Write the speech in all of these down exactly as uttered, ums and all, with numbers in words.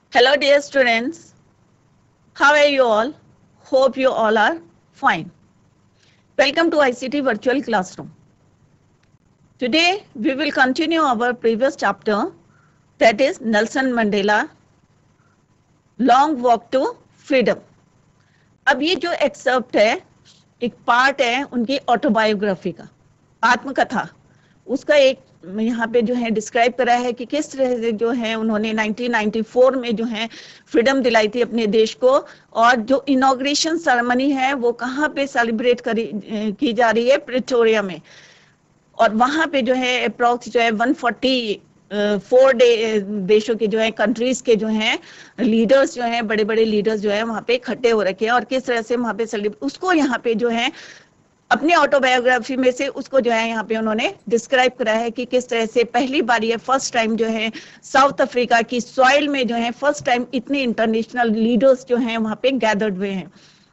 Hello, dear students. How are you all? Hope you all are fine. Welcome to I C T Virtual Classroom. Today, we will continue our previous chapter, that is Nelson Mandela, Long Walk to Freedom. अब ये जो accept है, एक part है उनकी autobiography का, आत्मकथा, उसका एक यहाँ पे जो है डिस्क्राइब करा है कि किस तरह से जो है उन्होंने नाइनटीन नाइंटी फोर में जो है फ्रीडम दिलाई थी अपने देश को, और जो इनॉग्रेशन सेरेमनी है वो कहाँ पे सेलिब्रेट करी की जा रही है, प्रिटोरिया में, और वहां पे जो है अप्रॉक्स जो है वन फोर्टी फोर डे देशों के जो है कंट्रीज के जो हैं लीडर्स जो हैं बड़े बड़े लीडर्स जो है वहां पे इकट्ठे हो रखे हैं, और किस तरह से वहां पे सेलिब्रेट, उसको यहाँ पे जो है अपनी ऑटोबायोग्राफी में से उसको जो है यहाँ पे उन्होंने डिस्क्राइब करा है कि किस तरह से पहली बार ये फर्स्ट टाइम जो है साउथ अफ्रीका की सॉइल में जो है फर्स्ट टाइम इतने इंटरनेशनल लीडर्स जो हैं वहां पे गैदर्ड हुए हैं।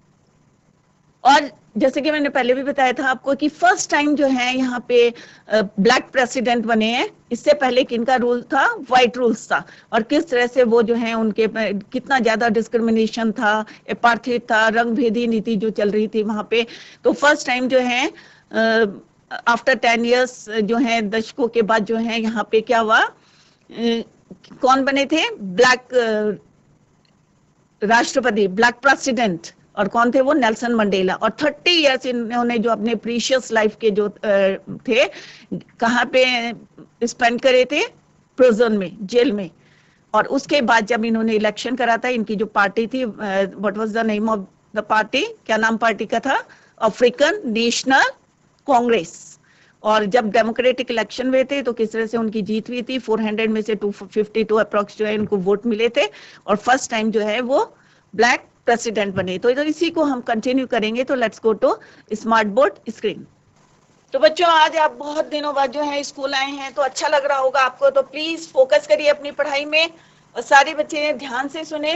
और जैसे कि मैंने पहले भी बताया था आपको कि फर्स्ट टाइम जो है यहाँ पे ब्लैक प्रेसिडेंट बने हैं। इससे पहले किनका रूल था? व्हाइट रूल्स था, और किस तरह से वो जो है उनके कितना ज्यादा डिस्क्रिमिनेशन था, अपार्थाइड था, रंग भेदी नीति जो चल रही थी वहां पे। तो फर्स्ट टाइम जो है आफ्टर टेन इयर्स जो है दशकों के बाद जो है यहाँ पे क्या हुआ, कौन बने थे? ब्लैक राष्ट्रपति, ब्लैक प्रेसिडेंट, और कौन थे वो? Nelson Mandela. और थर्टी इयर्स इन्होंने जो अपने प्रीशियस लाइफ के जो थे कहाँ पे स्पेंड करे थे? प्रिजन में, जेल में। और उसके बाद जब इन्होंने इलेक्शन करा था, इनकी जो पार्टी थी, what was the name of the party, क्या नाम पार्टी का था? African National Congress. और जब डेमोक्रेटिक इलेक्शन हुए थे तो किस तरह से उनकी जीत हुई थी, फोर हंड्रेड में से टू फिफ्टी टू अप्रॉक्स जो है इनको वोट मिले थे, और फर्स्ट टाइम जो है वो ब्लैक प्रेसिडेंट बने। तो इधर इसी को हम कंटिन्यू करेंगे। तो let's go to smart board screen. तो बच्चों, आज आप बहुत दिनों बाद जो है स्कूल आए हैं तो अच्छा लग रहा होगा आपको, तो प्लीज फोकस करिए अपनी पढ़ाई में, और सारे बच्चे ध्यान से सुने।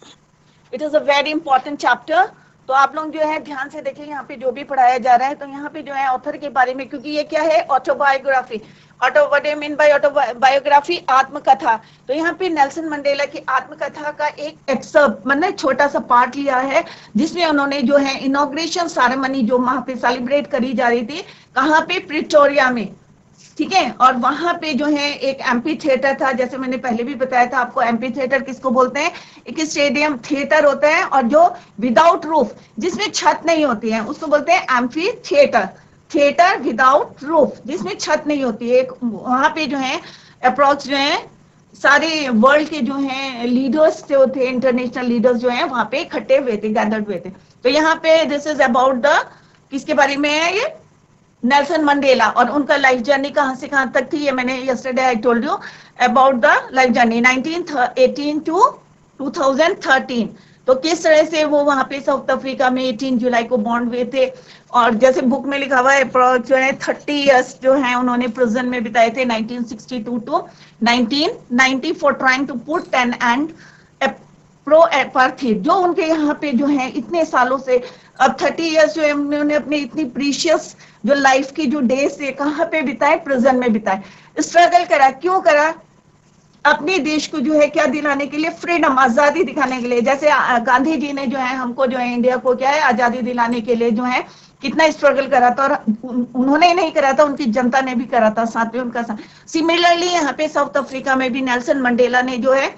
It is a very important chapter. तो आप लोग जो है ध्यान से देखिए यहाँ पे जो भी पढ़ाया जा रहा है। तो यहाँ पे जो है ऑथर के बारे में, क्योंकि ये क्या है? Autobiography. Auto what do mean by autobiography? आत्मकथा। तो यहाँ पे नेल्सन मंडेला की आत्मकथा का एक एक्सर्प्ट, मतलब छोटा सा पार्ट लिया है, जिसमें उन्होंने जो है इनॉग्रेशन सेरेमनी जो वहां पे सेलिब्रेट करी जा रही थी, कहाँ पे? प्रिटोरिया में, ठीक है। और वहां पे जो है एक एम्पी थिएटर था, जैसे मैंने पहले भी बताया था आपको। एम्पी थिएटर किसको बोलते हैं? एक स्टेडियम थिएटर होता है, और जो विदाउट रूफ, जिसमें छत नहीं होती है, उसको बोलते हैं amphitheatre. Theatre without roof, जिसमें छत नहीं होती है। एक वहां पे जो है अप्रोक्स जो है सारे वर्ल्ड के जो है लीडर्स जो थे, इंटरनेशनल लीडर्स जो है वहां पे इकट्ठे हुए थे, गैदर्ड हुए थे। तो यहाँ पे दिस इज अबाउट द, किसके बारे में है ये? Nelson Mandela. और उनका लाइफ जर्नी कहां से कहां तक थी, ये मैंने yesterday I told you about the life journey nineteen eighteen to two thousand thirteen. तो किस तरह से वो वहां पे साउथ अफ्रीका में एटीन जुलाई को बॉन्ड हुए थे, और जैसे बुक में लिखा हुआ है जो है थर्टी इयर्स जो है उन्होंने प्रिजन में बिताए थे, nineteen sixty two to nineteen ninety four trying to put an end pro apartheid, जो उनके यहाँ पे जो है इतने सालों से, अब थर्टी इयर्स जो है उन्होंने अपनी इतनी प्रीशियस जो लाइफ की जो डेज से कहाँ पे बिताए? प्रिजन में बिताए। स्ट्रगल करा, क्यों करा? अपने देश को जो है क्या दिलाने के लिए? फ्रीडम, आजादी दिखाने के लिए। जैसे गांधी जी ने जो है हमको जो है इंडिया को क्या है आजादी दिलाने के लिए जो है कितना स्ट्रगल करा था, और उन्होंने ही नहीं करा था, उनकी जनता ने भी करा था साथ में उनका साथ। सिमिलरली यहाँ पे साउथ अफ्रीका में भी नेल्सन मंडेला ने जो है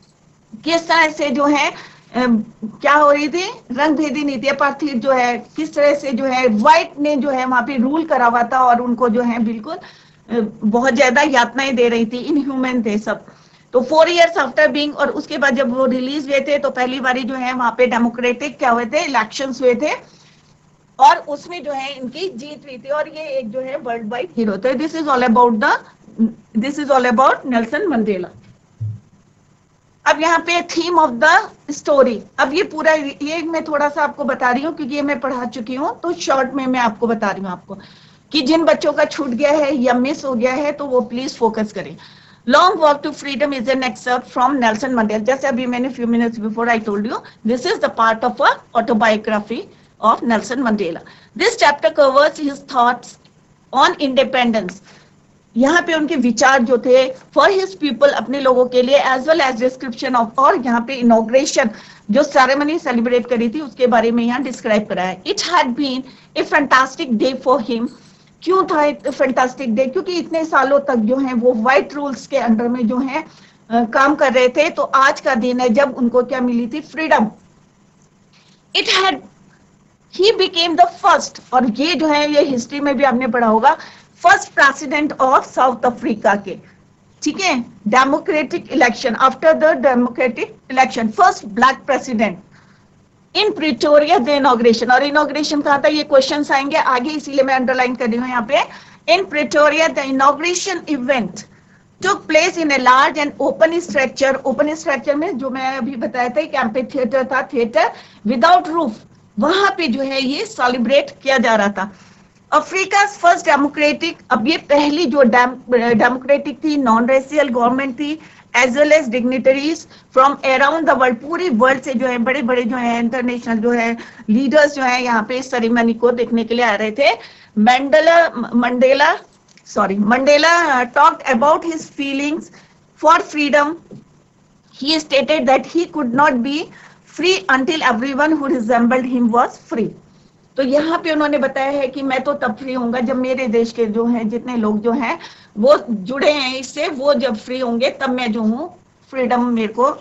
किस तरह से जो है क्या हो रही थी? रंग भेदी नीति, अपार्थाइड जो है, किस तरह से जो है व्हाइट ने जो है वहां पे रूल करा हुआ था, और उनको जो है बिल्कुल बहुत ज्यादा यातनाएं दे रही थी, इनह्यूमन थे सब। तो फोर इयर्स आफ्टर बीइंग, और उसके बाद जब वो रिलीज हुए थे तो पहली बारी जो है वहां पे डेमोक्रेटिक क्या हुए थे? इलेक्शंस हुए थे, और उसमें जो है इनकी जीत हुई थी, और ये एक जो है वर्ल्ड वाइड हीरो थे। This is all about the this is all about Nelson Mandela. अब यहाँ पे थीम ऑफ द स्टोरी, अब ये पूरा ये मैं थोड़ा सा आपको बता रही हूँ क्योंकि ये मैं पढ़ा चुकी हूँ, तो शॉर्ट में मैं आपको बता रही हूँ आपको कि जिन बच्चों का छूट गया है या मिस हो गया है तो वो प्लीज फोकस करें। Long walk to freedom is an excerpt from Nelson Mandela. जैसे अभी मैंने few minutes before I told you, this is the part of a autobiography of Nelson Mandela. This chapter covers his thoughts on independence. यहाँ पे उनके विचार जो थे for his people, अपने लोगों के लिए, as well as description of, और यहाँ पे इनॉग्रेशन जो सेरेमनी सेलिब्रेट करी थी उसके बारे में यहाँ डिस्क्राइब करा है. It had been a fantastic day for him. क्यों था एक फैंटास्टिक डे? क्योंकि इतने सालों तक जो है वो व्हाइट रूल्स के अंडर में जो है काम कर रहे थे. तो आज का दिन है जब उनको क्या मिली थी? Freedom. It had he became the first, और ये जो है ये हिस्ट्री में भी आपने पढ़ा होगा, first president of South Africa के. ठीक है, democratic election, after the democratic election first black president in Pretoria the inauguration. और इनॉग्रेशन कहा था, ये क्वेश्चंस आएंगे आगे, इसीलिए मैं अंडरलाइन कर रही हूँ यहाँ पे. In Pretoria the inauguration event took place in a large and open structure. open structure में जो मैं अभी बताया था एक एम्पी थिएटर था, थिएटर विदाउट रूफ, वहां पे जो है ये सेलिब्रेट किया जा रहा था. अफ्रीका फर्स्ट डेमोक्रेटिक, अब ये पहली जो डेमोक्रेटिक थी, नॉन रेशियल गवर्नमेंट थी, as well as dignitaries from around the world, पूरी वर्ल्ड से जो है बड़े बड़े जो है इंटरनेशनल जो है लीडर्स जो है यहाँ पे इस सेरेमनी को देखने के लिए आ रहे थे. Mandela Mandela sorry Mandela uh, talked about his feelings for freedom. He stated that he could not be free until everyone who resembled him was free. तो यहाँ पे उन्होंने बताया है कि मैं तो तब फ्री होऊंगा जब मेरे देश के जो हैं जितने लोग जो हैं वो जुड़े हैं इससे, वो जब फ्री होंगे तब मैं जो हूँ फ्रीडम मेरे को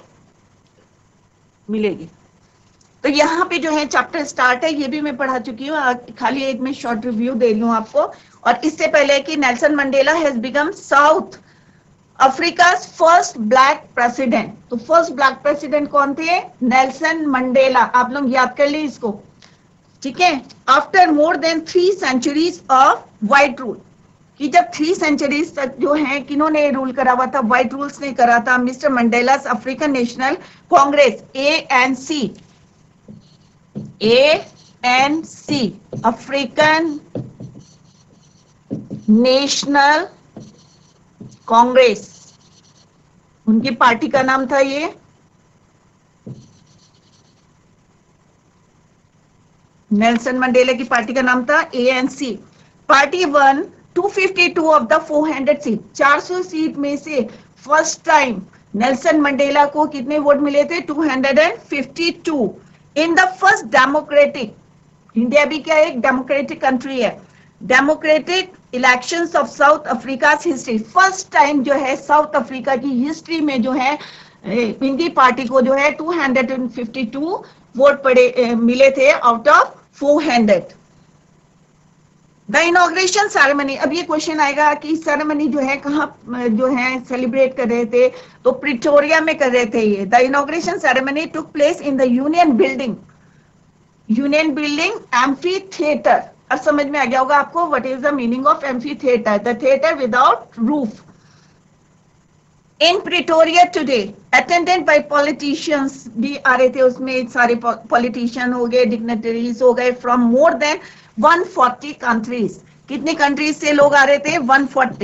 मिलेगी. तो यहाँ पे जो है चैप्टर स्टार्ट है, ये भी मैं पढ़ा चुकी हूँ, खाली एक मैं शॉर्ट रिव्यू दे रही हूँ आपको. और इससे पहले कि Nelson Mandela has become South Africa first black president. तो फर्स्ट ब्लैक प्रेसिडेंट कौन थे? Nelson Mandela. आप लोग याद कर ली इसको, ठीक है. After more than three centuries of white rule, कि जब थ्री सेंचुरीज तक जो है किन्होंने रूल करा हुआ था? व्हाइट रूल्स ने करा था. Mister Mandela's African National Congress, A N C, A N C African National Congress, उनकी पार्टी का नाम था ये. नेल्सन मंडेला की पार्टी का नाम था A N C. Party won two fifty two of the four hundred seat, चार सौ सीट में से फर्स्ट टाइम नेल्सन मंडेला को कितने वोट मिले थे? Two fifty two. In the first democratic, India भी क्या एक डेमोक्रेटिक कंट्री है, democratic elections of South Africa history, first time जो है साउथ अफ्रीका की हिस्ट्री में जो है इनकी पार्टी को जो है टू फिफ्टी टू वोट पड़े मिले थे out of four hundred. The inauguration ceremony, अब ये क्वेश्चन आएगा कि सेरेमनी जो है कहाँ जो है सेलिब्रेट कर रहे थे? तो प्रिटोरिया में कर रहे थे ये. The inauguration ceremony took place in the Union Building, Union Building amphitheatre. अब समझ में आ गया होगा आपको what is the meaning of amphitheatre, the theatre without roof. In Pretoria today attended by politicians, भी आ रहे थे उसमें, सारे पॉलिटिशियन हो गए, डिग्नेटरीज हो गए, from more than one forty countries. कितने कंट्रीज से लोग आ रहे थे? One forty.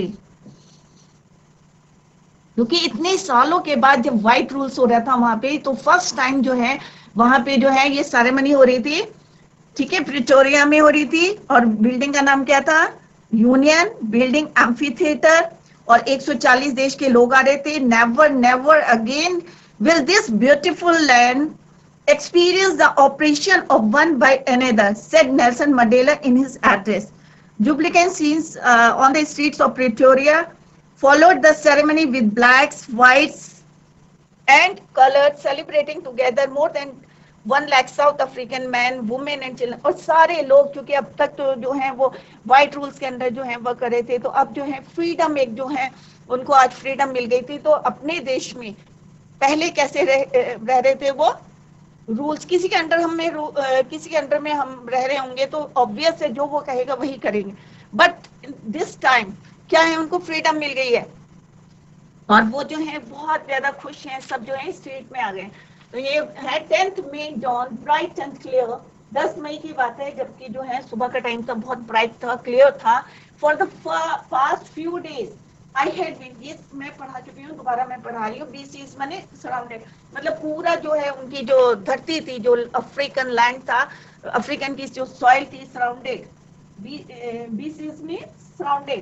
क्योंकि इतने सालों के बाद जब व्हाइट रूल्स हो रहा था वहां पे, तो फर्स्ट टाइम जो है वहां पे जो है ये सेरेमनी हो रही थी, ठीक है, प्रिटोरिया में हो रही थी. और बिल्डिंग का नाम क्या था? Union Building amphitheatre. और एक सौ चालीस देश के लोग आ रहे थे. Never never again will this beautiful land experience the oppression of one by another, said Nelson Mandela in his address. Jubilant scenes uh, on the streets of Pretoria followed the ceremony with blacks, whites, and colored celebrating together. More than one lakh South African men, women, and children. और सारे लोग, क्योंकि अब तक तो जो है वो व्हाइट रूल्स के अंदर जो है वो कर रहे थे, तो अब जो है फ्रीडम एक जो है उनको आज फ्रीडम मिल गई थी. तो अपने देश में पहले कैसे रह, रह रहे थे वो रूल्स, किसी के अंडर हम में किसी के अंडर में हम रह रहे होंगे तो ऑब्वियस है जो वो कहेगा वही करेंगे. बट दिस टाइम क्या है, उनको फ्रीडम मिल गई है और वो जो है बहुत ज्यादा खुश हैं. सब जो है स्ट्रीट में आ गए. तो ये है tenth May dawn, bright and clear. दस मई की बात है, जबकि जो है सुबह का टाइम था, बहुत ब्राइट था, क्लियर था. For the past few days I had been, ये मैं पढ़ा चुकी हूँ, दोबारा मैं पढ़ा रही हूँ. बीसीज माने सराउंडेड, मतलब पूरा जो है उनकी जो धरती थी, जो अफ्रीकन लैंड था, अफ्रीकन की जो सॉइल थी, सराउंडेड, बीसीज में सराउंडेड,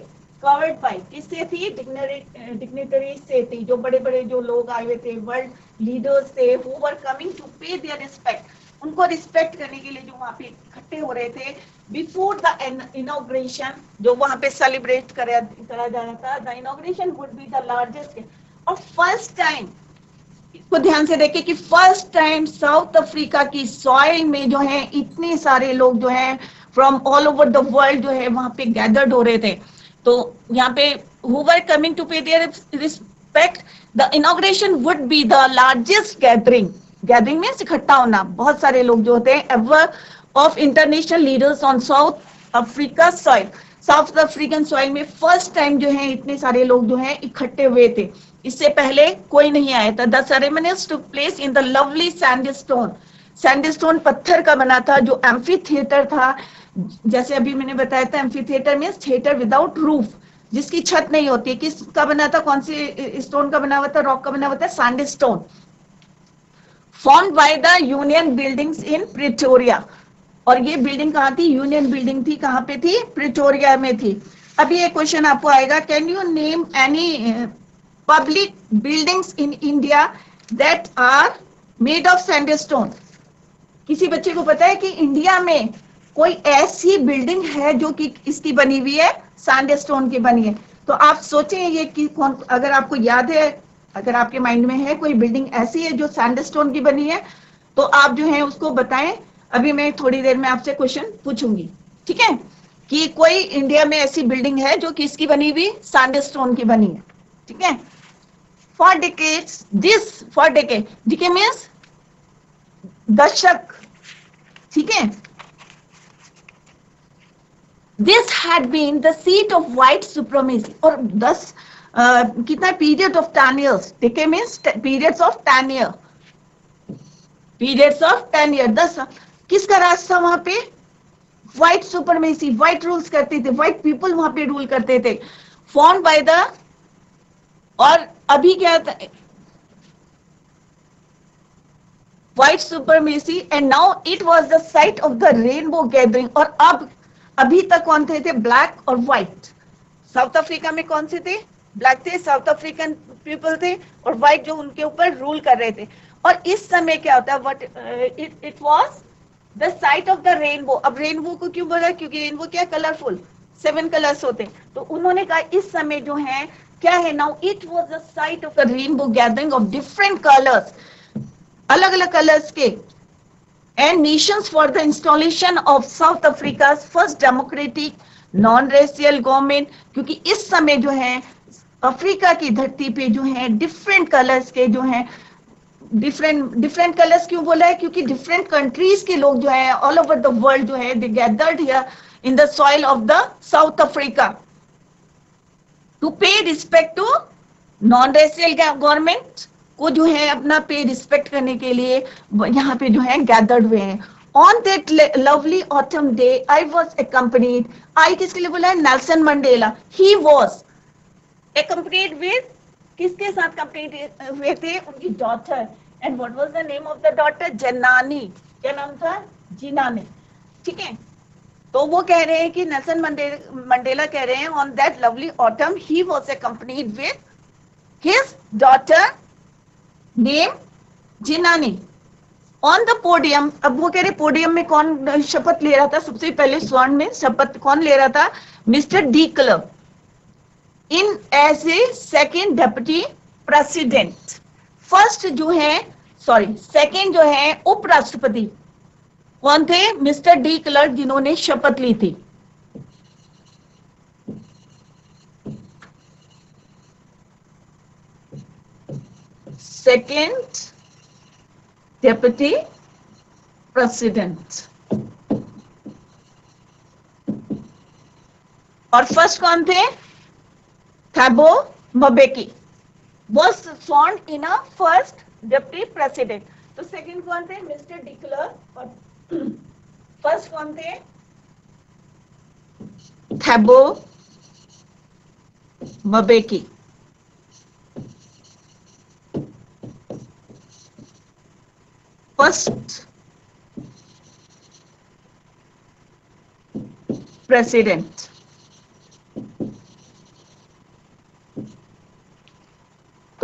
कवर्ड बाय, किससे थी? डिग्नेटरीज से थी, जो बड़े बड़े जो लोग आए हुए थे, वर्ल्ड लीडर्स थे, who were coming to pay their respect, उनको रिस्पेक्ट करने के लिए जो वहां पे इकट्ठे हो रहे थे बिफोर द इनॉग्रेशन, जो वहां पे सेलिब्रेट करा करा जा रहा था। The inauguration would be the largest, और फर्स्ट टाइम को ध्यान से देखें कि फर्स्ट टाइम साउथ अफ्रीका की सॉइल में जो है इतने सारे लोग जो है from all over the world जो है वहां पे गैदर्ड हो रहे थे। तो यहाँ पे who were coming to pay their respect, the inauguration would be the largest gathering, gathering means इकट्ठा होना, बहुत सारे लोग जो होते हैं ever of international leaders on South Africa soil, South African soil में फर्स्ट टाइम जो है इतने सारे लोग जो है इकट्ठे हुए थे, इससे पहले कोई नहीं आया था। The ceremonies took place in the lovely sandstone, sandstone पत्थर का बना था, जो एम्फी थिएटर था, जैसे अभी मैंने बताया था amphitheatre means theatre without roof, जिसकी छत नहीं होती है। किसका बना था? कौन सी स्टोन का बना हुआ था? रॉक का बना हुआ था, sandstone. Formed by the Union Buildings in Pretoria, और ये बिल्डिंग कहाँ थी? यूनियन बिल्डिंग थी, कहाँ पे थी? प्रिटोरिया में थी। अभी एक क्वेश्चन आपको आएगा, can you name any public buildings in India that are made of sandstone? किसी बच्चे को पता है कि इंडिया में कोई ऐसी बिल्डिंग है जो कि इसकी बनी हुई है सैंडस्टोन की बनी है? तो आप सोचें ये कि कौन, अगर आपको याद है, अगर आपके माइंड में है कोई बिल्डिंग ऐसी है जो सैंडस्टोन की बनी है, तो आप जो है उसको बताएं। अभी मैं थोड़ी देर में आपसे क्वेश्चन पूछूंगी, ठीक है, कि कोई इंडिया में ऐसी बिल्डिंग है जो किसकी बनी हुई? सैंडस्टोन की बनी है, ठीक है। For decades, this for decade, decade means दशक, ठीक है। This had been the seat of white supremacy, और दस uh, कितना period of ten years, decade means periods of ten year, periods of ten year, दस। किसका राज था वहां पे? व्हाइट सुपरमेसी, व्हाइट रूल्स करते थे, व्हाइट पीपल वहां पे रूल करते थे। फॉर्म बाय द, और अभी क्या था? White supremacy, and now it was the site of the rainbow gathering. और अब अभी तक कौन थे? थे ब्लैक और व्हाइट। साउथ अफ्रीका में कौन से थे? ब्लैक थे, साउथ अफ्रीकन पीपल थे, और व्हाइट जो उनके ऊपर रूल कर रहे थे। और इस समय क्या होता है? What it it was the site of the rainbow. अब रेनबो को क्यों बोला? क्योंकि रेनबो क्या? कलरफुल, सेवन कलर्स होते हैं। तो उन्होंने कहा इस समय जो है क्या है? Now it was the site of the rainbow gathering of different colours, अलग अलग कलर्स के, and nations for the installation of South Africa's first democratic non racial government. क्योंकि इस समय जो है अफ्रीका की धरती पे जो है डिफरेंट कलर्स के जो है, डिफरेंट डिफरेंट कलर्स क्यों बोला है? क्योंकि डिफरेंट कंट्रीज के लोग जो है ऑल ओवर द वर्ल्ड जो है they gathered here in the soil of the South Africa to pay respect to non racial government को जो है अपना पे रिस्पेक्ट करने के लिए यहाँ पे जो है गैदर्ड हुए हैं। On that lovely autumn day I was accompanied, I किसके लिए बोला है? Nelson Mandela. He was accompanied with, किसके साथ कंप्लीट हुए थे? उनकी daughter. And what was the name of the daughter? Zenani. क्या नाम था? जिनानी, ठीक है। तो वो कह रहे हैं कि नेल्सन मंडेला कह रहे हैं on that lovely autumn he was accompanied with his daughter नेम जिनानी ऑन द पोडियम। अब वो कह रहे पोडियम में कौन शपथ ले रहा था? सबसे पहले स्वर्ण में शपथ कौन ले रहा था? Mister de Klerk in as a second deputy president. First जो है, सॉरी सेकेंड जो है उपराष्ट्रपति कौन थे? मिस्टर डी क्लर्क, जिन्होंने शपथ ली थी। Second deputy president. और फर्स्ट कौन थे? Thabo mbeki was sworn in a first deputy president। तो सेकंड कौन थे? Mister de Klerk. और फर्स्ट कौन थे? Thabo mbeki। First president.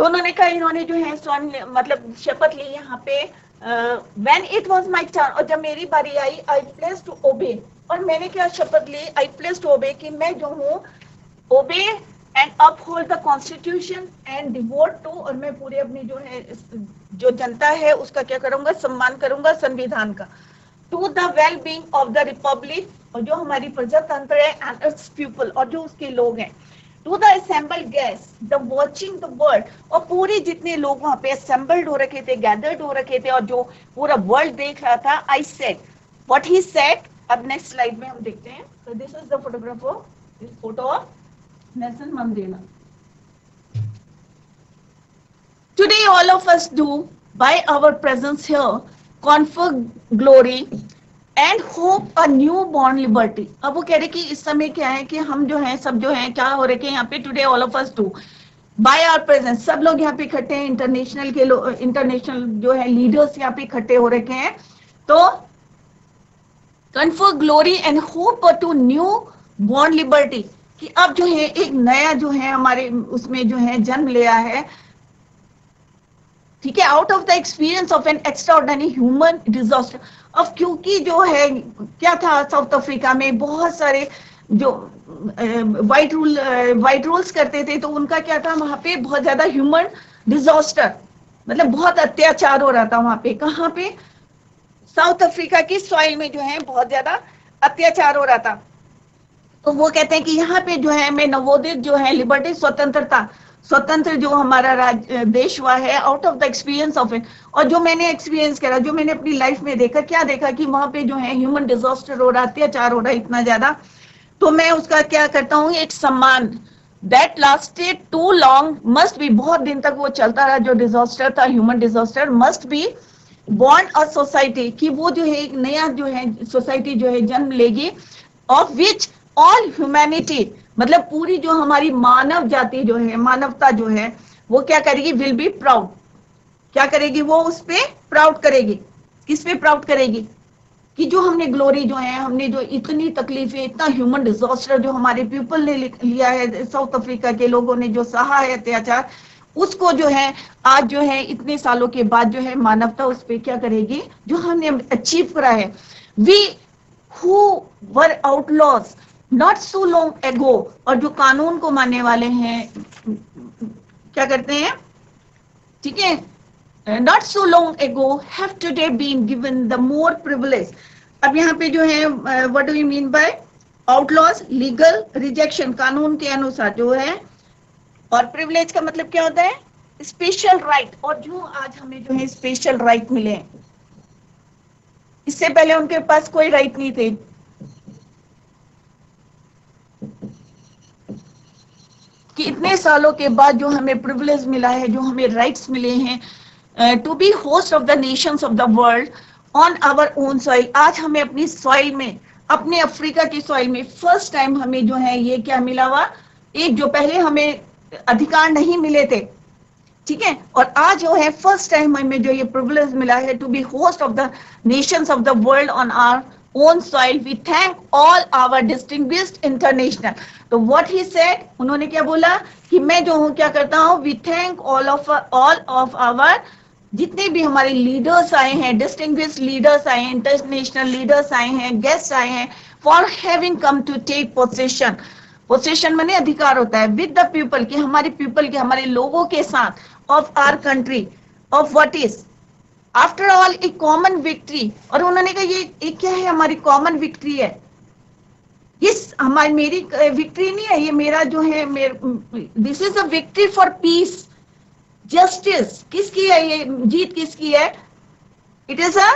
तो उन्होंने कहा, इन्होंने जो है स्वर्ण मतलब शपथ ली यहाँ पे, when it was my turn, और जब मेरी बारी आई, आई प्लेस टू ओबे, और मैंने क्या शपथ ली, आई प्लेस टू ओबे, कि मैं जो हूँ obey and uphold the constitution and devote to, और मैं पूरे अपनी जो है जो जनता है उसका क्या करूंगा, सम्मान करूंगा संविधान का, to the well being of the republic, और जो हमारी प्रजातंत्र है, एंड इट्स पीपल, और जो उसके लोग हैं, to the assembled guest, the watching the world, और पूरे जितने लोग वहां पे असेंबल्ड हो रखे थे, गैदर्ड हो रखे थे, और जो पूरा वर्ल्ड देख रहा था, I said what he said. अब नेक्स्ट स्लाइड में हम देखते हैं, तो this is the photograph of this photo of Nelson Mandela. Today all of us do, by our presence here, confer glory and hope a newborn liberty। अब वो कह रहे कि इस समय क्या है कि हम जो है सब जो है क्या हो रहे हैं यहाँ पे, today all of us do, by our presence, सब लोग यहाँ पे इकट्ठे हैं, इंटरनेशनल के लोग, इंटरनेशनल जो है लीडर्स यहाँ पे इकट्ठे हो रखे हैं, तो confer glory and hope to new born liberty, कि अब जो है एक नया जो है हमारे उसमें जो है जन्म लिया है, ठीक है, out of the experience of an extraordinary human disaster. अब क्योंकि जो है क्या था, साउथ अफ्रीका में बहुत सारे जो वाइट रूल वाइट रूल्स करते थे, तो उनका क्या था, वहां पे बहुत ज्यादा ह्यूमन डिजास्टर, मतलब बहुत अत्याचार हो रहा था वहां पे, कहाँ पे, साउथ अफ्रीका की सॉइल में जो है बहुत ज्यादा अत्याचार हो रहा था। तो वो कहते हैं कि यहाँ पे जो है मैं नवोदित जो है लिबर्टी, स्वतंत्रता, स्वतंत्र जो हमारा राज्य देश हुआ है, out of the experience of it, और जो मैंने एक्सपीरियंस करा, जो मैंने अपनी लाइफ में देखा, क्या देखा कि वहां पे जो है ह्यूमन डिजास्टर हो रहा, अत्याचार हो रहा इतना ज्यादा, तो मैं उसका क्या करता हूँ, एक सम्मान, that lasted too long must be, बहुत दिन तक वो चलता रहा जो डिजास्टर था, human disaster, must be born a society, कि वो जो है एक नया जो है सोसाइटी जो है जन्म लेगी, ऑफ विच ऑल ह्यूमैनिटी, मतलब पूरी जो हमारी मानव जाति जो है, मानवता जो है, वो क्या करेगी, विल बी प्राउड, क्या करेगी, वो उस पे प्राउड करेगी, किस पे प्राउड करेगी, कि जो हमने ग्लोरी जो है, हमने जो इतनी तकलीफें, इतना ह्यूमन डिजास्टर जो हमारे पीपल ने लिया है, साउथ अफ्रीका के लोगों ने जो सहा है अत्याचार, उसको जो है आज जो है इतने सालों के बाद जो है मानवता उस पे क्या करेगी, जो हमने अचीव करा है। We who were outlaws not so long ago, और जो कानून को मानने वाले हैं क्या करते हैं, ठीक है, not so long ago have today been given the more privilege. अब यहाँ पे जो है what do you mean by outlaws, legal rejection, कानून के अनुसार जो है, और प्रिविलेज का मतलब क्या होता है, स्पेशल राइट, और जो आज हमें जो है स्पेशल राइट मिले, इससे पहले उनके पास कोई राइट नहीं थे। कि इतने सालों के बाद जो हमें प्रिविलेज मिला है, जो हमें राइट्स मिले हैं, to be host of the nations of the world on our own soil. आज हमें अपनी सॉइल में, अपने अफ्रीका की सॉइल में फर्स्ट टाइम हमें जो है ये क्या मिला हुआ, एक जो पहले हमें अधिकार नहीं मिले थे, ठीक है, और आज जो है फर्स्ट टाइम हमें जो ये प्रिविलेज मिला है, to be host of the nations of the world on our own soil. We thank all our distinguished international. तो व्हाट ही सेड, उन्होंने क्या बोला कि मैं जो हूँ क्या करता हूँ, we thank all of all of our, जितने भी हमारे लीडर्स आए हैं, डिस्टिंग्विश्ड लीडर्स आए हैं, इंटरनेशनल लीडर्स आए हैं, गेस्ट आए हैं, for having come to take possession. Possession माने अधिकार होता है, विद द पीपल, कि हमारे पीपल के, हमारे लोगों के साथ, of our country, of what is after all a common victory. और उन्होंने कहा ये एक क्या है, हमारी कॉमन विक्ट्री है, इस हमारी मेरी विक्ट्री नहीं है, ये मेरा जो है, this is a victory for peace justice. किसकी है ये जीत, किसकी है, it is a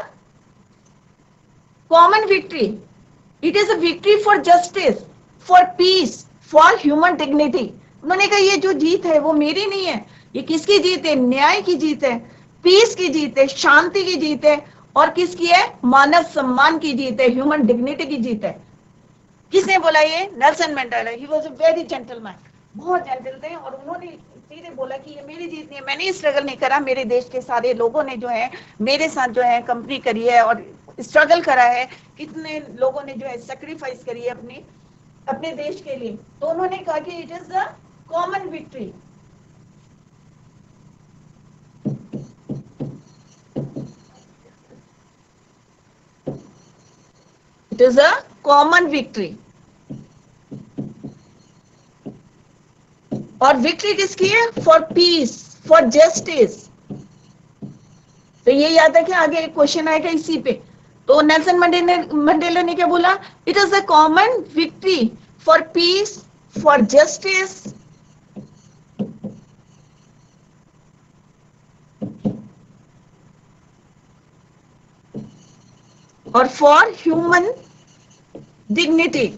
common victory, it is a victory for justice, for peace, for human dignity. उन्होंने कहा ये जो जीत है वो मेरी नहीं है, ये किसकी जीत है, न्याय की जीत है, पीस की जीत है, शांति की जीत है, और किसकी है, मानव सम्मान की जीत है, ह्यूमन डिग्निटी की जीत है। किसने बोला ये, Nelson Mandela. He was a very gentleman, बहुत जेंटल थे, और उन्होंने सीधे बोला कि ये मेरी जीत नहीं है, मैंने स्ट्रगल नहीं करा, मेरे देश के सारे लोगों ने जो है मेरे साथ जो है कंपनी करी है और स्ट्रगल करा है, कितने लोगों ने जो है सेक्रीफाइस करी है अपनी अपने देश के लिए। तो उन्होंने कहा कि it is the common victory. It is a common victory. और विक्ट्री किसकी है? For peace, for justice. तो ये याद रखें, आगे एक क्वेश्चन आएगा इसी पे। तो नेल्सन मंडेला मंडेला ने क्या बोला? It is a common victory for peace, for justice, और फॉर ह्यूमन डिग्निटी।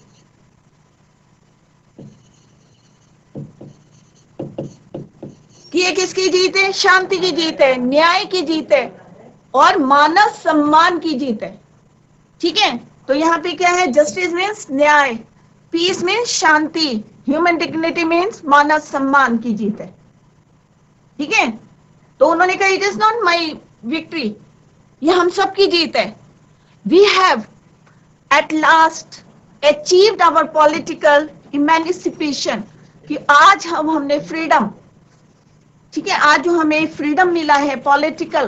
कि ये किसकी जीत है? शांति की जीत है, न्याय की जीत है और मानव सम्मान की जीत है। ठीक है, तो यहाँ पे क्या है? जस्टिस मीन्स न्याय, पीस मीन्स शांति, ह्यूमन डिग्निटी मीन्स मानव सम्मान की जीत है। ठीक है, तो उन्होंने कहा it is not my victory, ये हम सबकी जीत है। We have at last achieved our political emancipation, कि आज हम हमने फ्रीडम, ठीक है, आज जो हमें फ्रीडम मिला है पॉलिटिकल,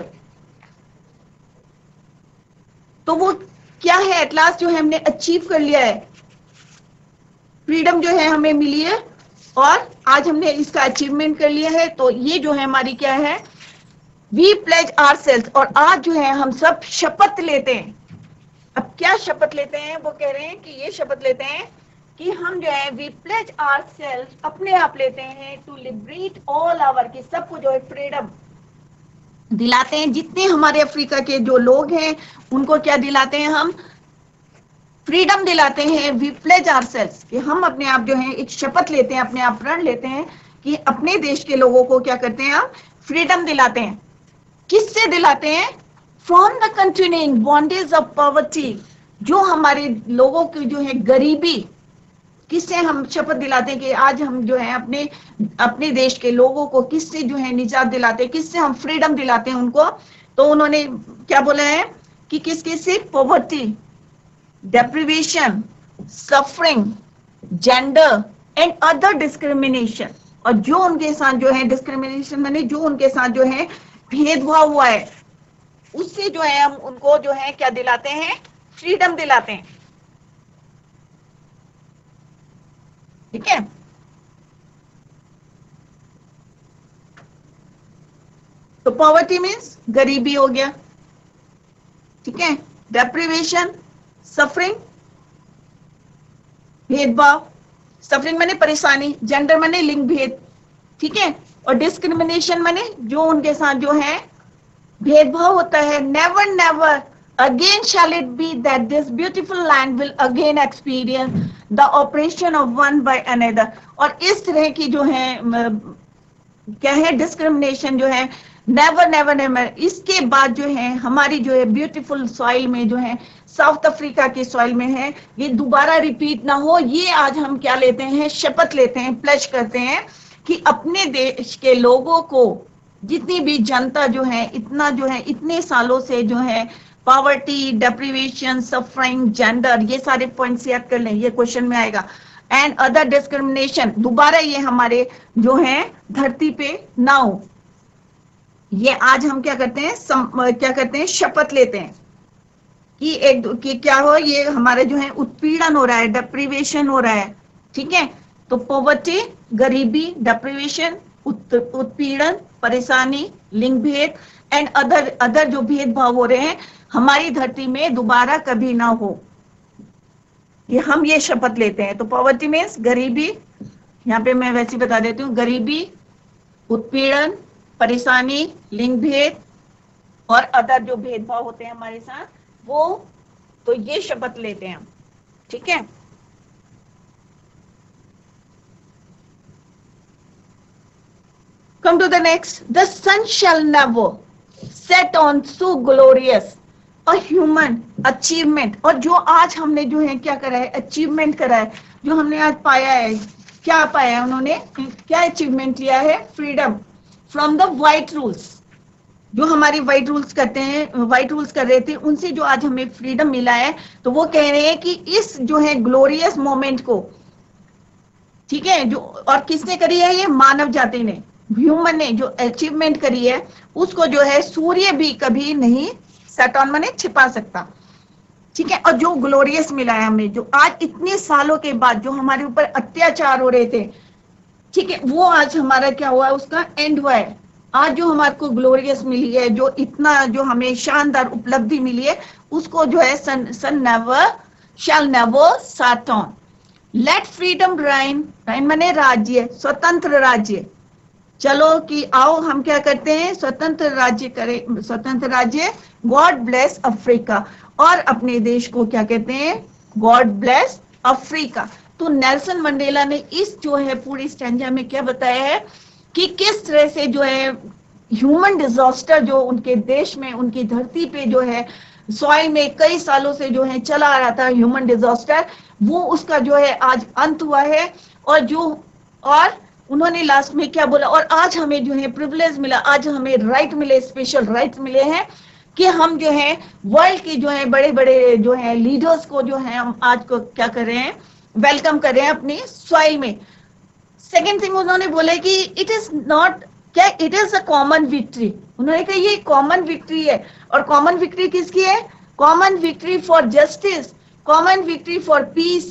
तो वो क्या है? एट लास्ट जो है हमने अचीव कर लिया है, फ्रीडम जो है हमें मिली है और आज हमने इसका अचीवमेंट कर लिया है। तो ये जो है हमारी क्या है? वी प्लेज आवरसेल्व्स, और आज जो है हम सब शपथ लेते हैं। अब क्या शपथ लेते हैं? वो कह रहे हैं कि ये शपथ लेते हैं कि हम जो है वी प्लेज आवरसेल्व्स, अपने आप लेते हैं, टू लिबरेट ऑल आवर, की सबको जो है फ्रीडम दिलाते हैं। जितने हमारे अफ्रीका के जो लोग हैं उनको क्या दिलाते हैं? हम फ्रीडम दिलाते हैं। वी प्लेज आवरसेल्व्स, कि हम अपने आप जो है एक शपथ लेते हैं, अपने आप प्रण लेते हैं कि अपने देश के लोगों को क्या करते हैं? हम फ्रीडम दिलाते हैं। किससे दिलाते हैं? From the continuing bondage of poverty, जो हमारे लोगों की जो है गरीबी, किससे हम शपथ दिलाते हैं कि आज हम जो है अपने अपने देश के लोगों को किससे जो है निजात दिलाते हैं, किससे हम फ्रीडम दिलाते हैं उनको? तो उन्होंने क्या बोला है कि किस किस से? Poverty, deprivation, suffering, gender and other discrimination. और जो उनके साथ जो है डिस्क्रिमिनेशन माने जो उनके साथ जो है भेदभाव हुआ है, उससे जो है हम उनको जो है क्या दिलाते हैं? फ्रीडम दिलाते हैं। ठीक है, तो पॉवर्टी मीन्स गरीबी हो गया। ठीक है, डेप्रिवेशन, सफरिंग, भेदभाव, सफरिंग माने परेशानी, जेंडर माने लिंग भेद। ठीक है, और डिस्क्रिमिनेशन माने जो उनके साथ जो है भेदभाव होता है। Never never again shall it be that this beautiful land will again experience the operation of one by another. और इस तरह की जो है क्या है? डिस्क्रिमिनेशन जो है नेवर नेवर नेवर, इसके बाद जो है हमारी जो है ब्यूटीफुल सॉइल में जो है साउथ अफ्रीका की सॉइल में है, ये दोबारा रिपीट ना हो। ये आज हम क्या लेते हैं? शपथ लेते हैं, प्लेज करते हैं कि अपने देश के लोगों को, जितनी भी जनता जो है, इतना जो है इतने सालों से जो है पॉवर्टी, डेप्रिवेशन, सफरिंग, जेंडर, ये सारे पॉइंट्स याद कर लें, ये क्वेश्चन में आएगा। एंड अदर डिस्क्रिमिनेशन, दोबारा ये हमारे जो है धरती पे ना हो। ये आज हम क्या करते हैं? सम, क्या करते हैं? शपथ लेते हैं कि एक कि क्या हो, ये हमारे जो है उत्पीड़न हो रहा है, डेप्रिवेशन हो रहा है। ठीक है, तो पॉवर्टी, गरीबी, डेप्रिवेशन, उत्पीड़न, परेशानी, लिंग भेद एंड अदर अदर जो भेदभाव हो रहे हैं हमारी धरती में दोबारा कभी ना हो, ये हम ये शपथ लेते हैं। तो पॉवर्टी मीन्स गरीबी, यहाँ पे मैं वैसे बता देती हूँ, गरीबी, उत्पीड़न, परेशानी, लिंग भेद और अदर जो भेदभाव होते हैं हमारे साथ, वो तो ये शपथ लेते हैं हम। ठीक है, come to the next. The sun shall never set on so glorious a human achievement. और जो आज हमने जो है क्या करा है? अचीवमेंट करा है, जो हमने आज पाया है। क्या पाया है उन्होंने? क्या अचीवमेंट लिया है? Freedom from the white rules. जो हमारे व्हाइट रूल्स करते हैं, व्हाइट रूल्स कर रहे थे, उनसे जो आज हमें फ्रीडम मिला है, तो वो कह रहे हैं कि इस जो है ग्लोरियस मोमेंट को, ठीक है, जो और किसने करी है? ये मानव जाति ने, ह्यूमन ने जो अचीवमेंट करी है, उसको जो है सूर्य भी कभी नहीं सेट ऑन माने छिपा सकता। ठीक है, और जो ग्लोरियस मिला है हमें, जो आज इतने सालों के बाद जो हमारे ऊपर अत्याचार हो रहे थे, ठीक है, वो आज हमारा क्या हुआ, उसका एंड हुआ है। आज जो हमारे को ग्लोरियस मिली है, जो इतना जो हमें शानदार उपलब्धि मिली है, उसको जो है sun sun never shall never set on. Let freedom reign, reign माने राज्य, स्वतंत्र राज्य। चलो कि आओ हम क्या करते हैं, स्वतंत्र राज्य करें, स्वतंत्र राज्य। गॉड ब्लेस अफ्रीका, और अपने देश को क्या कहते हैं, गॉड ब्लेस अफ्रीका। तो नेल्सन मंडेला ने इस जो है पूरी स्टैंजा में क्या बताया है कि किस तरह से जो है ह्यूमन डिजास्टर जो उनके देश में, उनकी धरती पे जो है सॉइल में कई सालों से जो है चला आ रहा था ह्यूमन डिजास्टर, वो उसका जो है आज अंत हुआ है। और जो और उन्होंने लास्ट में क्या बोला, और आज हमें जो है प्रिविलेज मिला, आज हमें राइट मिले, स्पेशल राइट मिले हैं कि हम जो है वर्ल्ड के जो है बड़े बड़े जो है लीडर्स को जो है हम आज को क्या कर रहे हैं, वेलकम कर रहे हैं अपनी सॉइल में। सेकेंड थिंग उन्होंने बोला कि इट इज नॉट क्या, it is a common victory. उन्होंने कहा ये कॉमन विक्ट्री है, और कॉमन विक्ट्री किसकी है, common victory for justice, common victory for peace,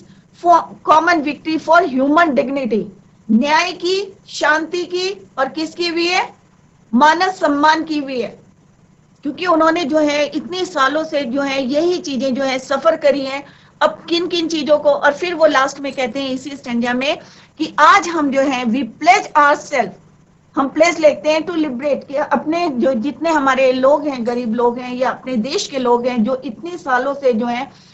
common victory for human dignity, न्याय की, शांति की, और किसकी भी है, मानव सम्मान की भी है। क्योंकि उन्होंने जो है इतने सालों से जो है यही चीजें जो है सफर करी हैं, अब किन किन चीजों को, और फिर वो लास्ट में कहते हैं इसी स्टैंजा में कि आज हम जो है वी प्लेज आवरसेल्फ, हम प्लेज लेते हैं टू लिबरेट, कि अपने जो जितने हमारे लोग हैं, गरीब लोग हैं या अपने देश के लोग हैं जो इतने सालों से जो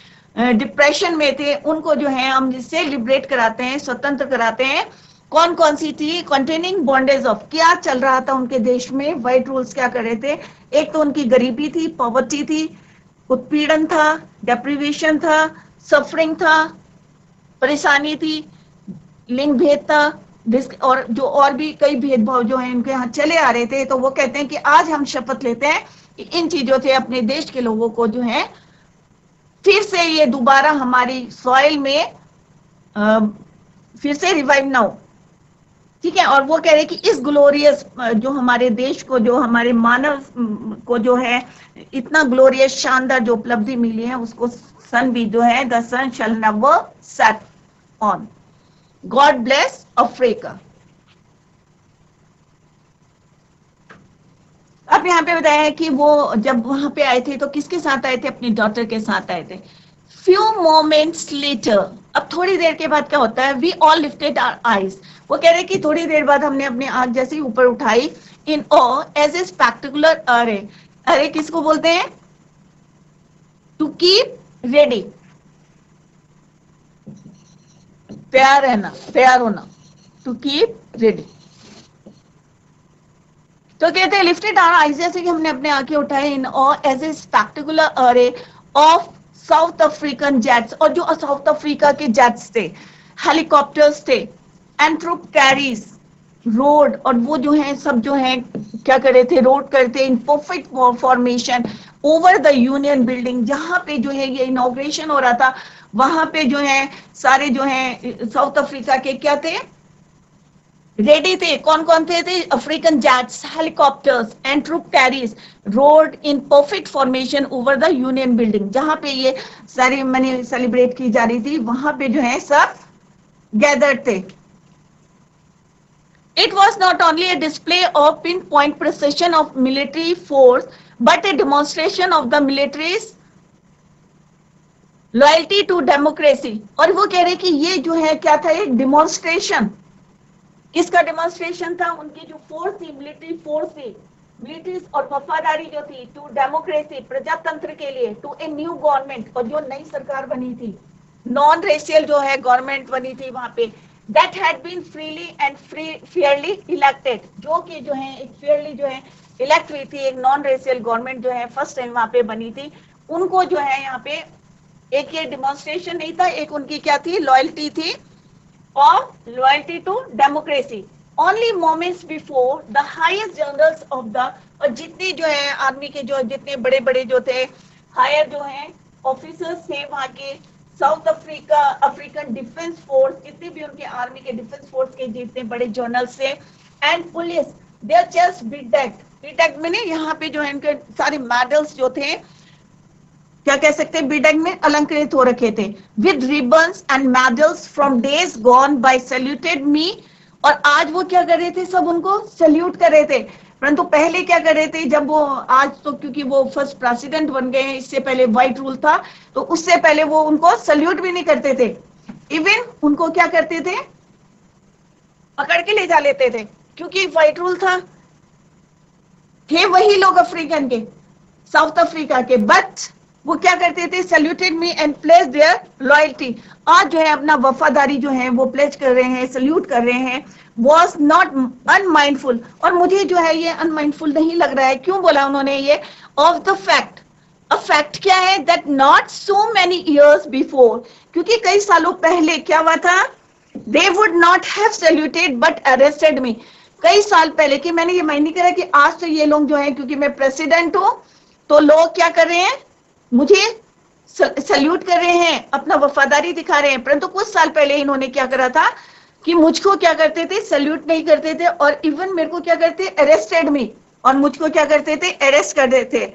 है डिप्रेशन में थे, उनको जो है हम जिससे लिबरेट कराते हैं, स्वतंत्र कराते हैं। कौन कौन सी थी, कंटेनिंग बॉन्डेज ऑफ, क्या चल रहा था उनके देश में, व्हाइट रूल्स क्या कर रहे थे, एक तो उनकी गरीबी थी, पॉवर्टी थी, उत्पीड़न था, डेप्रिवेशन था, सफरिंग था, परेशानी थी, लिंग भेद था, और जो और भी कई भेदभाव जो है इनके यहाँ चले आ रहे थे। तो वो कहते हैं कि आज हम शपथ लेते हैं कि इन चीजों से अपने देश के लोगों को जो है फिर से ये दोबारा हमारी सॉइल में आ, फिर से रिवाइव ना हो, ठीक है। और वो कह रहे कि इस ग्लोरियस जो हमारे देश को, जो हमारे मानव को जो है इतना ग्लोरियस शानदार जो उपलब्धि मिली है, उसको सन भी जो है the sun shall never set on. God bless Africa. अब यहाँ पे बताया है कि वो जब वहां पे आए थे तो किसके साथ आए थे, अपनी डॉटर के साथ आए थे। फ्यू मोमेंट्स लेटर, अब थोड़ी देर के बाद क्या होता है, we all lifted our eyes, वो कह रहे कि थोड़ी देर बाद हमने अपनी आंख जैसे ही ऊपर उठाई, इन ऑ एज ए स्पेक्टिकुलर अरे, अरे किसको बोलते हैं, टू कीप रेडी, तैयार रहना, तैयार होना, टू कीप रेडी। तो कहते हैं लिफ्टेड आवर आईज, जैसे कि हमने अपने आंखें उठाए, in awe as a spectacular array of South African jets, और जो साउथ अफ्रीका के जेट्स थे, हेलीकॉप्टर्स थे, एंट्रोप कैरीज, रोड, और वो जो है सब जो है क्या कर रहे थे, रोड करते in perfect formation over the Union Building, जहां पे जो है ये इनॉग्रेशन हो रहा था, वहां पे जो है सारे जो है साउथ अफ्रीका के क्या थे, रेडी थे। कौन कौन थे, थे African jets, helicopters, and troop carriers, roared in perfect formation over the Union Building, जहां पे ये सेरेमनी सेलिब्रेट की जा रही थी, वहां पे जो है सब गैदर्ड थे। It was not only a display of pinpoint precision of military force, but a demonstration of the military's loyalty to democracy. और वो कह रहे कि ये जो है क्या था, एक डिमॉन्स्ट्रेशन, किसका डिमॉन्स्ट्रेशन था, उनकी जो फोर्स थी, मिलिट्री फोर्स थी, मिलिट्री और वफादारी जो थी टू डेमोक्रेसी, प्रजातंत्र के लिए, टू ए न्यू गवर्नमेंट, और जो नई सरकार बनी थी, नॉन रेशियल जो है गवर्नमेंट बनी थी वहां पे, that had been freely and free fairly elected, जो कि जो है एक फेयरली जो है इलेक्ट हुई थी, एक नॉन रेशियल गवर्नमेंट जो है फर्स्ट टाइम वहां पे बनी थी, उनको जो है यहाँ पे एक ये डिमॉन्स्ट्रेशन नहीं था, एक उनकी क्या थी, लॉयल्टी थी, और loyalty to democracy. Only moments before the highest generals of the, और जितने जो है आर्मी के जो जितने बड़े बड़े जो थे हायर जो है ऑफिसर्स थे वहां के, South Africa African defence force, जितने भी उनके आर्मी के डिफेंस फोर्स के जितने बड़े जनरल से, and police, their chest beat that, beat that मैंने यहाँ पे जो है इनके सारे मेडल्स जो थे क्या कह सकते हैं, बिडग में अलंकृत हो रखे थे with ribbons and medals from days gone by saluted me. और आज वो क्या कर रहे थे, सब उनको सैल्यूट कर रहे थे। परंतु पहले क्या कर रहे थे, जब वो आज तो क्योंकि वो फर्स्ट प्रेसिडेंट बन गए हैं, इससे पहले व्हाइट रूल था, तो उससे पहले वो उनको सैल्यूट भी नहीं करते थे। इवन उनको क्या करते थे, पकड़ के ले जा लेते थे, क्योंकि व्हाइट रूल था। थे वही लोग अफ्रीकन के, साउथ अफ्रीका के, बट वो क्या करते थे, saluted me and place their loyalty. आज जो है अपना वफादारी जो है वो प्लेस कर रहे हैं, सैल्यूट कर रहे हैं। वॉज नॉट अनमाइंडफुल, और मुझे जो है ये अनमाइंडफुल नहीं लग रहा है। क्यों बोला उन्होंने ये, of the fact. A fact क्या है, that not so many years before, क्योंकि कई सालों पहले क्या हुआ था, they would not have saluted but arrested me. कई साल पहले, कि मैंने ये माइंड नहीं करा कि आज तो ये लोग जो है, क्योंकि मैं प्रेसिडेंट हूं, तो लोग क्या कर रहे हैं, मुझे सैल्यूट कर रहे हैं, अपना वफादारी दिखा रहे हैं। परंतु कुछ साल पहले इन्होंने क्या करा था कि मुझको क्या करते थे, सैल्यूट नहीं करते थे, और इवन मेरे को क्या करते, अरेस्टेड मी, और मुझको क्या करते थे, अरेस्ट कर देते थे।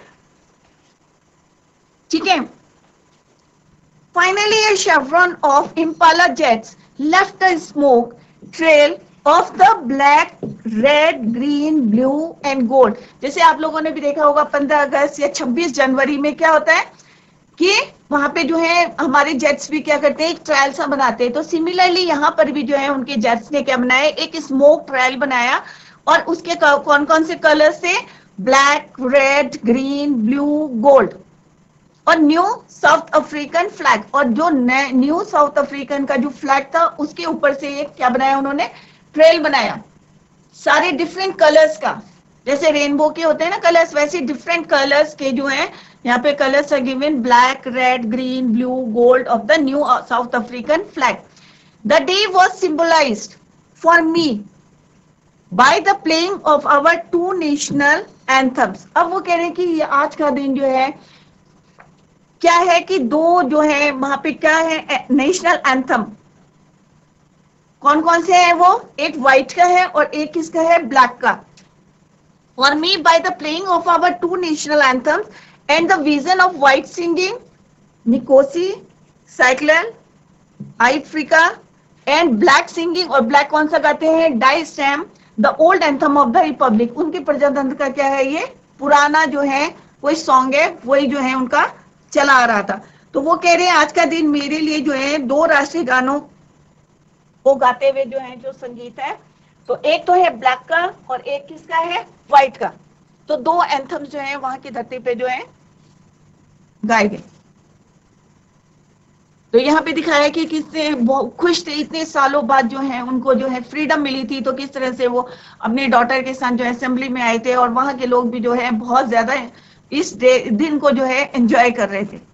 ठीक है। Finally a chevron of Impala jets left a smoke trail of the black, red, green, blue and gold। जैसे आप लोगों ने भी देखा होगा पंद्रह अगस्त या छब्बीस जनवरी में क्या होता है कि वहां पे जो है हमारे जेट्स भी क्या करते हैं, एक ट्रायल सा बनाते हैं। तो सिमिलरली यहाँ पर भी जो है उनके जेट्स ने क्या बनाया, एक स्मोक ट्रायल बनाया, और उसके कौन कौन से कलर से, black, red, green, blue, gold, और न्यू साउथ अफ्रीकन फ्लैग। और जो न्यू साउथ अफ्रीकन का जो फ्लैग था उसके ऊपर से एक क्या बनाया उन्होंने, ट्रेल बनाया, सारे डिफरेंट कलर्स का, जैसे रेनबो के होते हैं ना कलर्स, वैसे डिफरेंट कलर्स के जो है यहाँ पे colours are given, black, red, green, blue, gold of the new South African flag. The day was symbolised for me by the playing of our two national anthems. अब वो कह रहे हैं कि ये आज का दिन जो है क्या है कि दो जो है वहां पे क्या है, नेशनल एंथम कौन कौन से हैं वो, एक व्हाइट का है और एक किसका है, ब्लैक का। For me by the playing of our two national anthems and the vision of white singing Nkosi, Sikelel', Africa, and black singing, और ब्लैक कौन सा गाते हैं, Die Stem, the old anthem of the republic. उनके प्रजातंत्र का क्या है, ये पुराना जो है कोई सॉन्ग है, वही जो है उनका चला आ रहा था। तो वो कह रहे हैं आज का दिन मेरे लिए जो है दो राष्ट्रीय गानों को गाते हुए जो है जो संगीत है, तो एक तो है ब्लैक का और एक किसका है, व्हाइट का। तो दो एंथम्स जो है वहां की धरती पे जो है गाए गए। तो यहाँ पे दिखाया कि किससे बहुत खुश थे, इतने सालों बाद जो है उनको जो है फ्रीडम मिली थी, तो किस तरह से वो अपने डॉटर के साथ जो है असेंबली में आए थे, और वहां के लोग भी जो है बहुत ज्यादा इस दिन को जो है एंजॉय कर रहे थे।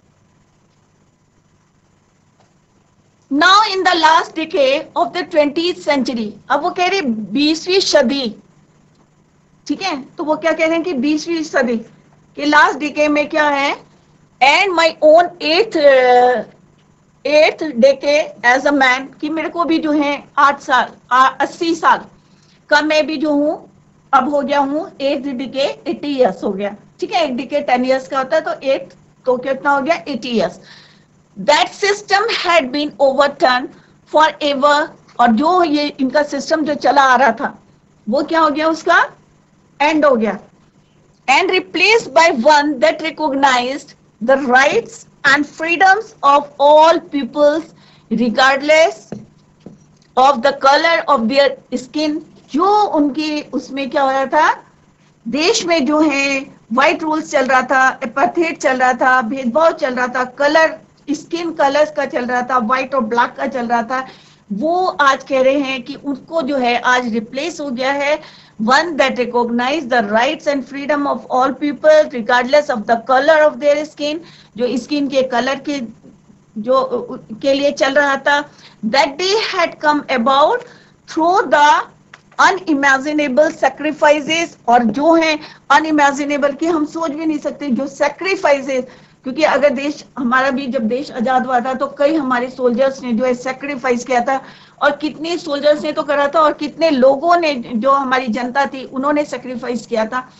Now in the last decade of the twentieth century, अब वो कह रहे बीसवीं सदी, ठीक है, तो वो क्या कह रहे हैं कि बीसवीं सदी के लास्ट डिकेड में क्या है, एंड माई ओन एथ एथ डिकेड एज अ मैन, कि मेरे को भी जो है आठ साल अस्सी साल का मैं भी जो हूं अब हो गया हूं, एथ डिकेड एटी ईयर्स हो गया। ठीक है, एक डिकेड टेन ईयर्स का होता है, तो एट तो कितना हो गया, eighty years. That system had been overturn for ever, और जो ये इनका सिस्टम जो चला आ रहा था वो क्या हो गया, उसका एंड हो गया, and replaced by one that recognised the rights and freedoms of all peoples regardless of the colour of their skin. जो उनके उसमें क्या हो रहा था, देश में जो है व्हाइट रूल्स चल रहा था, अपार्थाइड चल रहा था, भेदभाव चल रहा था, कलर स्किन कलर्स का चल रहा था, व्हाइट और ब्लैक का चल रहा था, वो आज कह रहे हैं कि उनको जो है आज रिप्लेस हो गया है, one that recognise the rights and freedom of all people regardless of the colour of their skin, जो स्किन के कलर के जो के लिए चल रहा था। That day had come about through the unimaginable sacrifices, और जो है अनइमेजिनेबल कि हम सोच भी नहीं सकते जो सैक्रिफाइसेस, क्योंकि अगर देश हमारा भी जब देश आजाद हुआ था तो कई हमारे सोल्जर्स ने जो है सैक्रिफाइस किया था, और कितने सोल्जर्स ने तो करा था, और कितने लोगों ने जो हमारी जनता थी उन्होंने सैक्रिफाइस किया था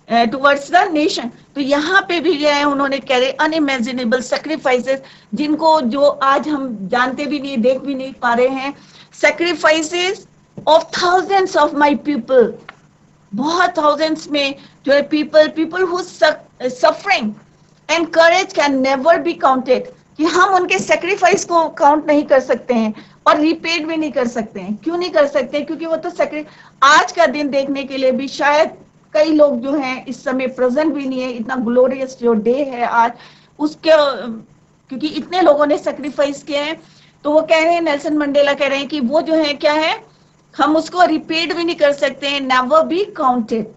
टुवर्ड्स द नेशन। तो यहाँ पे भी जो है उन्होंने कह रहे अनइमेजिनेबल सेक्रीफाइसेस, जिनको जो आज हम जानते भी नहीं, देख भी नहीं पा रहे हैं। Sacrifices of thousands of my people, बहुत थाउजेंड्स में जो है people people who suffering and courage can never be counted, कि हम उनके सेक्रीफाइस को काउंट नहीं कर सकते हैं और रिपेड भी नहीं कर सकते हैं। क्यों नहीं कर सकते हैं? क्योंकि वो तो सेक्री आज का दिन देखने के लिए भी शायद कई लोग जो हैं इस समय प्रेजेंट भी नहीं है। इतना ग्लोरियस जो डे है आज उसके, क्योंकि इतने लोगों ने सेक्रीफाइस किए हैं। तो वो कह रहे हैं, नेल्सन मंडेला कह रहे हैं कि वो जो है क्या है, हम उसको रिपीट भी नहीं कर सकते हैं, never be counted.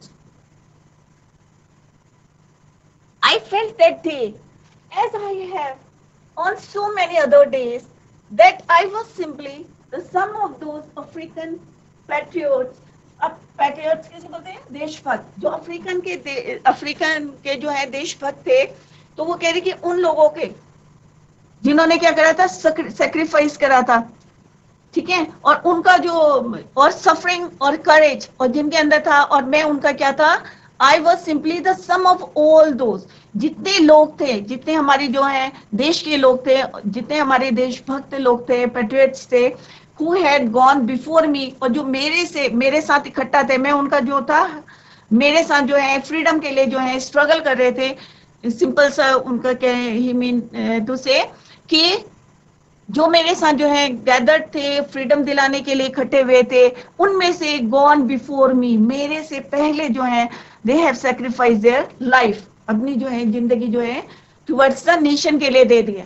I felt that day, as I have on so many other days, that I was simply the sum of those African patriots. अब patriots किसे बोलते हैं? देशभक्त, जो अफ्रीकन के अफ्रीकन के जो है देशभक्त थे। तो वो कह रहे कि उन लोगों के जिन्होंने क्या करा था, सेक्रीफाइस करा था, ठीक है, और उनका जो और सफरिंग और करेज और जिनके अंदर था, और मैं उनका क्या था, I was simply the sum of all those, जितने लोग थे, जितने हमारे जो है देश के लोग थे, जितने हमारे देशभक्त लोग थे, पेट्रियट्स थे, who had gone before me, और जो मेरे से मेरे साथ इकट्ठा थे, मैं उनका जो था, मेरे साथ जो है फ्रीडम के लिए जो है स्ट्रगल कर रहे थे। सिंपल सा उनका क्या ही मीन टू से कि जो मेरे साथ जो है गैदर्ड थे, फ्रीडम दिलाने के लिए इकट्ठे हुए थे, उनमें से गॉन बिफोर मी, मेरे से पहले जो है they have sacrifice their life, अपनी जो है जिंदगी जो है टुवर्ड्स द नेशन के लिए दे दिया।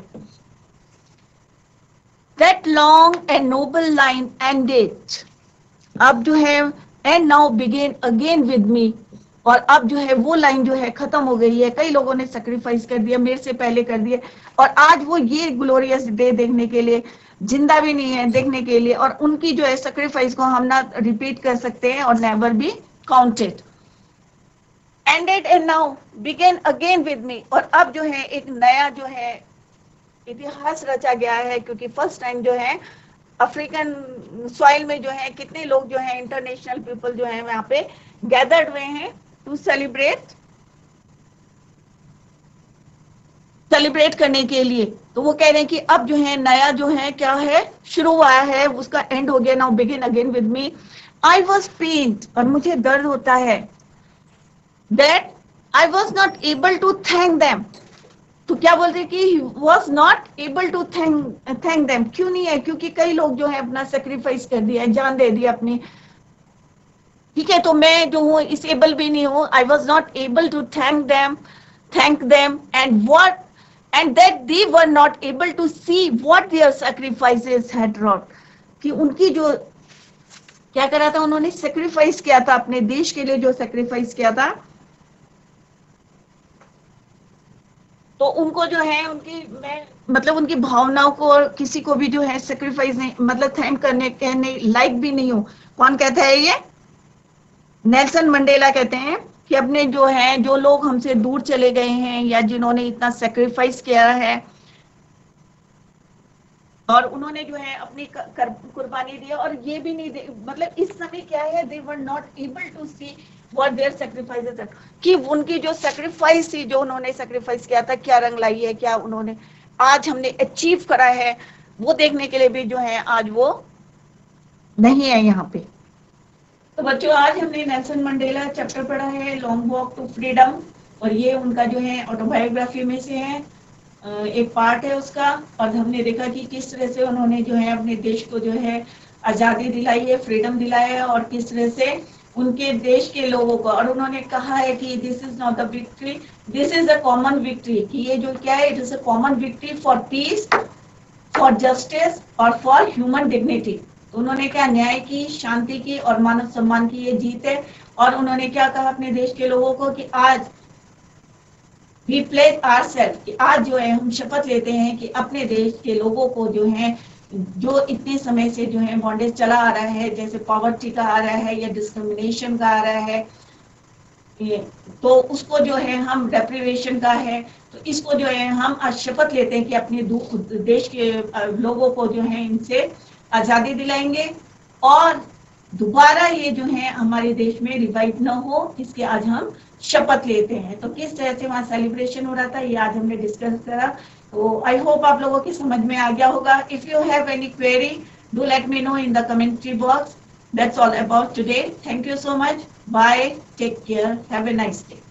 That long and noble line ended, अब जो है and now begin again with me, और अब जो है वो लाइन जो है खत्म हो गई है। कई लोगों ने सैक्रिफाइस कर दिया, मेरे से पहले कर दिए, और आज वो ये ग्लोरियस डे देखने के लिए जिंदा भी नहीं है, देखने के लिए, और उनकी जो है सैक्रिफाइस को हम ना रिपीट कर सकते हैं और never be counted. Ended and now begin again with me, और अब जो है एक नया जो है इतिहास रचा गया है, क्योंकि फर्स्ट टाइम जो है अफ्रीकन सॉइल में जो है कितने लोग जो है इंटरनेशनल पीपल जो है वहां पे गैदर्ड हुए हैं टू सेलिब्रेट सेलिब्रेट करने के लिए। तो वो कह रहे हैं कि अब जो है नया जो है क्या है, शुरू हुआ है, उसका एंड हो गया। Now begin again with me, I was pained, और मुझे दर्द होता है, that I was not able to thank them. तो क्या बोलते हैं कि he was not able to thank thank them। क्यों नहीं है? क्योंकि कई लोग जो है अपना सेक्रीफाइस कर दिया है, जान दे दी अपनी, ठीक है। तो मैं जो हूँ इस एबल भी नहीं हूँ, I was not able to thank them thank them and what and that they were not able to see what their sacrifices had wrought, कि उनकी जो क्या करा था, उन्होंने सेक्रीफाइस किया था अपने देश के लिए, जो सेक्रीफाइस किया था, तो उनको जो है उनकी मैं मतलब उनकी भावनाओं को और किसी को भी जो है सेक्रीफाइस नहीं, मतलब थैंक करने कहने लाइक भी नहीं हूँ। कौन कहता है ये? नेल्सन मंडेला कहते हैं कि अपने जो है जो लोग हमसे दूर चले गए हैं या जिन्होंने इतना सेक्रीफाइस किया है और उन्होंने जो है अपनी कुर्बानी दी, और ये भी नहीं दे, मतलब इस समय क्या है, they were not able to see what their sacrifices are, कि उनकी जो सैक्रिफाइस थी, जो उन्होंने सैक्रिफाइस किया था, क्या रंग लाई है, क्या उन्होंने आज हमने अचीव करा है, वो देखने के लिए भी जो है आज वो नहीं है यहाँ पे। तो बच्चों, आज हमने नेल्सन मंडेला चैप्टर पढ़ा है, लॉन्ग वॉक टू फ्रीडम, और ये उनका जो है ऑटोबायोग्राफी में से है, एक पार्ट है उसका। और हमने देखा कि किस तरह से उन्होंने जो है अपने देश को जो है आजादी दिलाई है, फ्रीडम दिलाया है, और किस तरह से उनके देश के लोगों को, और उन्होंने कहा है कि this is not the victory, this is a common victory, कि ये जो क्या है, it is a common victory for peace, for justice और फॉर ह्यूमन डिग्निटी। तो उन्होंने क्या, न्याय की, शांति की और मानव सम्मान की ये जीत है। और उन्होंने क्या कहा अपने देश के लोगों को कि आज वी प्लेज आवरसेल्फ, कि आज जो है हम शपथ लेते हैं कि अपने देश के लोगों को जो है, जो इतने समय से जो है बॉन्डेज चला आ रहा है, जैसे पॉवर्टी का आ रहा है या डिस्क्रिमिनेशन का आ रहा है, तो उसको जो है हम डेप्रिवेशन का है, तो इसको जो है हम आज शपथ लेते हैं कि अपने देश के लोगों को जो है इनसे आजादी दिलाएंगे। और दोबारा ये जो है हमारे देश में रिवाइव न हो, इसके आज हम शपथ लेते हैं। तो किस तरह से वहाँ सेलिब्रेशन हो रहा था ये आज हमने डिस्कस करा। तो आई होप आप लोगों की समझ में आ गया होगा। If you have any query do let me know in the commentary box. That's all about today. Thank you so much. Bye. Take care. Have a nice day.